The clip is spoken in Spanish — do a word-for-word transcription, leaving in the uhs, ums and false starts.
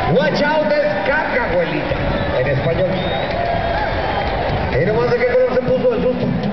Watch out, descarga, abuelita. En español. Y nomás de qué color se puso el susto.